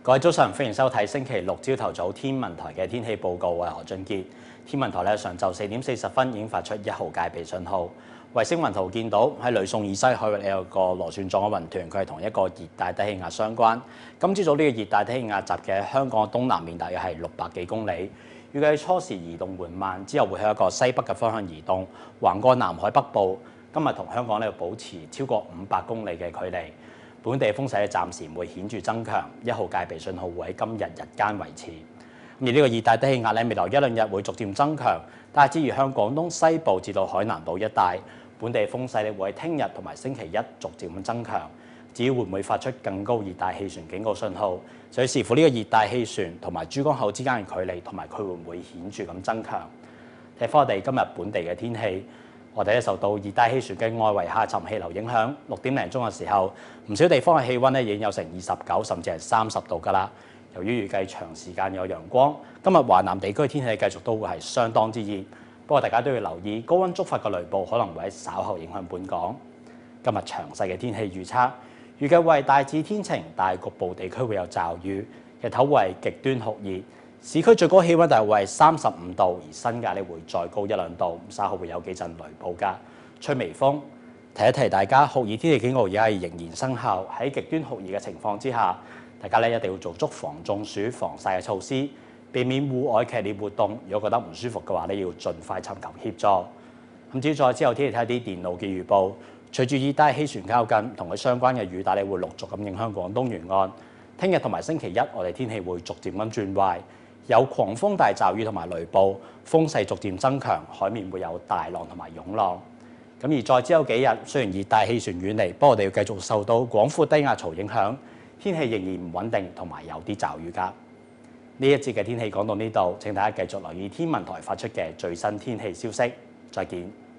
各位早上，歡迎收睇星期六朝頭早天文台嘅天氣報告。我係何俊傑。天文台上晝4點40分已經發出1號戒備信號。衛星雲圖見到喺呂宋以西海域有個螺旋狀嘅雲團，佢係同一個熱帶低氣壓相關。今朝早呢個熱帶低氣壓集嘅香港東南面大約係600幾公里，預計初時移動緩慢，之後會向一個西北嘅方向移動，橫過南海北部。今日同香港保持超過500公里嘅距離。本地風勢暫時唔會顯著增強，1號戒備信號會喺今日日間維持。而呢個熱帶低氣壓未來1、2日會逐漸增強，大致移向廣東西部至到海南島一帶。本地風勢會喺聽日同埋星期一逐漸咁增強。至於會唔會發出更高熱帶氣旋警告信號，就要視乎呢個熱帶氣旋同埋珠江口之間嘅距離，同埋佢會唔會顯著咁增強。睇返我哋今日本地嘅天氣。我哋受到熱帶氣旋嘅外圍下沉氣流影響，6點零鐘嘅時候，唔少地方嘅氣温已經有成29甚至係30度㗎啦。由於預計長時間有陽光，今日華南地區天氣繼續都會係相當之熱。不過大家都要留意高温觸發嘅雷暴可能會喺稍後影響本港。今日詳細嘅天氣預測，預計會係大致天晴，但係局部地區會有驟雨，日頭會係極端酷熱。市區最高氣温大約會係35度，而新界會再高1、2度，稍後會有幾陣雷暴㗎，吹微風。提一提大家，酷熱天氣警告而家係仍然生效。喺極端酷熱嘅情況之下，大家一定要做足防中暑、防曬嘅措施，避免戶外劇烈活動。如果覺得唔舒服嘅話，要盡快尋求協助。咁至於再之後天氣睇下啲電腦嘅預報，隨住熱帶氣旋靠近，同佢相關嘅雨帶會陸續咁影響廣東沿岸。聽日同埋星期一，我哋天氣會逐漸咁轉壞。有狂風大驟雨同埋雷暴，風勢逐漸增強，海面會有大浪同埋湧浪。咁而再之後幾日，雖然熱帶氣旋遠離，不過我哋要繼續受到廣闊低壓槽影響，天氣仍然唔穩定，同埋有啲驟雨㗎。呢一節嘅天氣講到呢度，請大家繼續留意天文台發出嘅最新天氣消息。再見。